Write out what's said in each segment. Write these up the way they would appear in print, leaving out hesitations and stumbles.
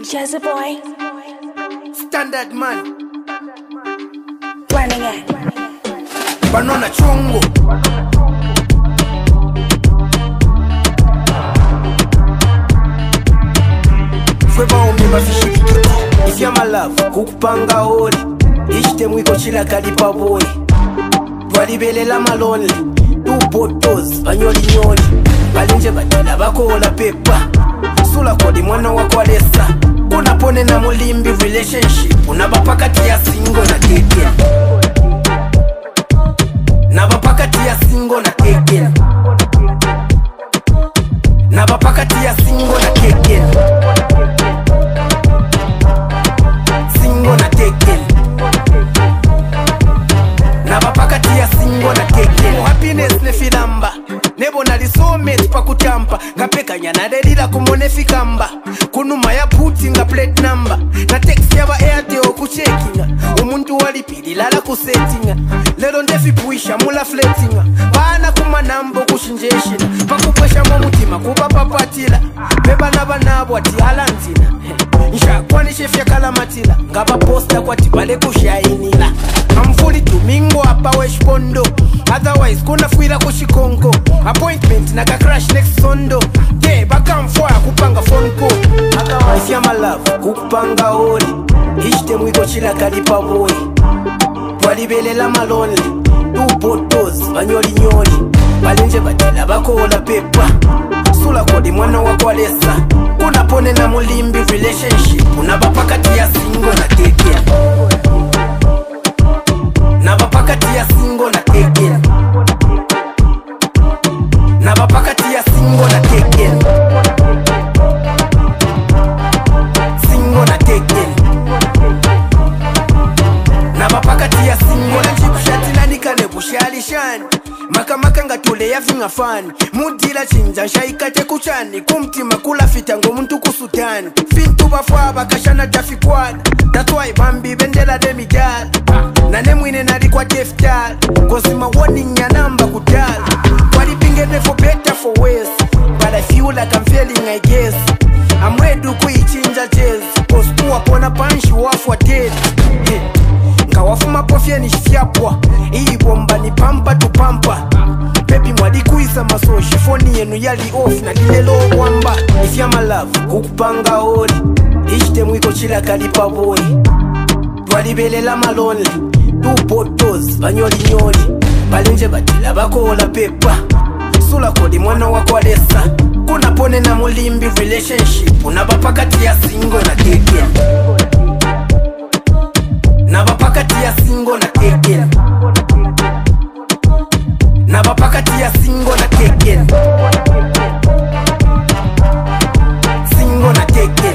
Jazzy boy, standard man, running it. banana chungu. Fweba umimba fishikiko. If you're my love, kukupanga holi. Ishte mwiko chila kalipa boy. Walibele la malonely. Two bottles, banyoli nyoli. Balinje batila bako ola pepa. Sula kodi mwana wakwalesa. Unapone na mulimbi relationship. Unabapakati ya singo na keke. Nabapakati ya singo na keke. Nabapakati ya singo na keke. Singo na keke. Nabapakati ya singo na keke. Happiness ne filamba. Nebo na lisometi pa kutampa. Ngapeka nyana delila kumone fikamba. Kunuma ya puti nga plate number. Na text yaba airtel kuchekinga. Umuntu walipili lala kusetinga. Lelo ndefi puisha mula fletinga. Bana kuma nambo kushinjeshina. Pakupwesha momutima kuba papatila. Beba naba nabo ati halantina. Nsha kwani chef ya kalamatila. Ngaba posta kwa tibale kushainila. I'm fully domingo hapa weshpondo. Otherwise kuna fuira kushikonko. Appointment na ka crash next sondo. Yeah, baka mfoa kupanga phone call. If you're my love, kukupanga holi. Ishte mwiko chila kalipa boy. Walibele la malonely. Two bottles, banyoli nyoli. Balinje batila bako ola pepa. Sula kodi mwana wakwalesa. Unapone na mulimbi relationship. Unabapakati ya singo na keke. Nabapakati ya singo na keke. Nabapakati ya singo na keke. Singo na keke. Nabapakati ya singo na chikushati na nikane bushali shani. Makamaka ngatule ya finga fani. Mudila chinja shaikate kuchani. Kumtima kula fitango muntu kusutani. Fintu bafwa kashana jafikwana. That's why Bambi bendela demidal. Na nemwine nali kwa deftal. Cause my warning ya namba kudal. Wali pingene for better for worse. But I feel like I'm failing I guess. I'm ready to kuichinja jazz. Cause kuwa pona panshi wafu wa dead. Ngawafu mapofye ni shifyapwa. Hii bomba ni pampa tu pampa. Baby mwadi kuisa maso. Shifoni yenu yali off na lilelo wamba. If you're my love, kukupanga holi. Ishte mwiko chila kalipa boy. Walibele la malonely. Two bottles, banyoli nyoli. Balinje batila bako ola pepa. Sula kodi mwana wakwalesa. Unapone na mulimbi relationship. Unabapakati ya singo na keke. Nabapakati ya singo na keke. Nabapakati ya singo na keke. Singo na keke.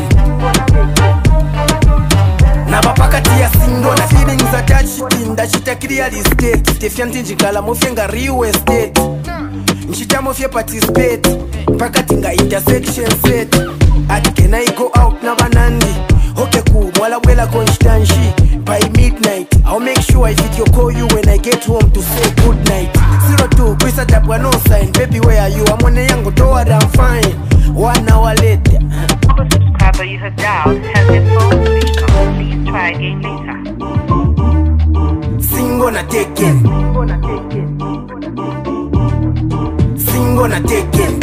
Nabapakati ya singo na feelings attached in that shit a clear estate. Stefianti njikala mofyenga real estate. Nchita mofye participate. Pakati nga intersection set. Ati can I go out na banandi. Okay cool, mwala wela constanshi. By midnight, I'll make sure I fit your call you when I get home to say good night. 02, kwisa tapwa no sign. Baby where are you? I'm on a yango door, I'm fine. 1 hour later. The subscriber you have dialed has their phone switched on. Please try again later. Singo na teken. Singo na teken.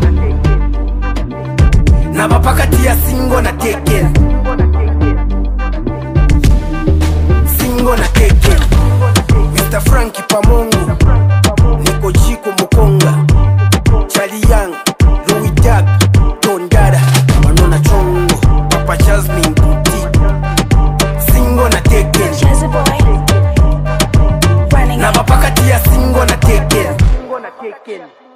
Nabapakati ya singo na teken. Singo na teken. Mr. Frankie Pamongo. Niko Chico Mukonga. Charlie Young. Louis Dag. Tondada. Banana chongo. Papa Jasmine Buti. Singo na teken. Jazzy boy, running it. Nabapakati ya singo na teken.